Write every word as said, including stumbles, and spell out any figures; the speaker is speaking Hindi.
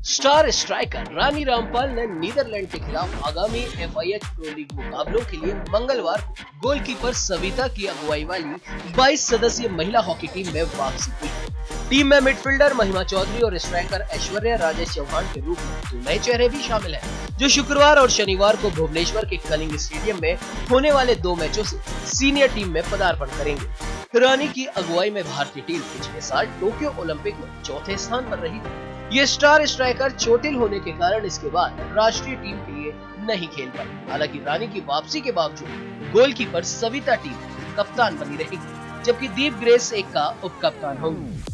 स्टार स्ट्राइकर रानी रामपाल ने नीदरलैंड के खिलाफ आगामी F I H pro league मुकाबलों के लिए मंगलवार को गोलकीपर सविता की अगुवाई वाली बाईस सदस्यीय महिला हॉकी टीम में वापसी की। टीम में मिडफील्डर महिमा चौधरी और स्ट्राइकर ऐश्वर्या राजेश चौहान के रूप में दो नए चेहरे भी शामिल हैं, जो शुक्रवार और शनिवार को भुवनेश्वर के कलिंग स्टेडियम में होने वाले दो मैचों से सीनियर टीम में पदार्पण करेंगे। रानी की अगुवाई में भारतीय टीम पिछले साल टोक्यो ओलंपिक में चौथे स्थान पर रही थी। ये स्टार स्ट्राइकर चोटिल होने के कारण इसके बाद राष्ट्रीय टीम के लिए नहीं खेल पाई। हालांकि रानी की वापसी के बावजूद गोलकीपर सविता टीम कप्तान बनी रहेगी, जबकि दीप ग्रेस एक का उप कप्तान होंगी।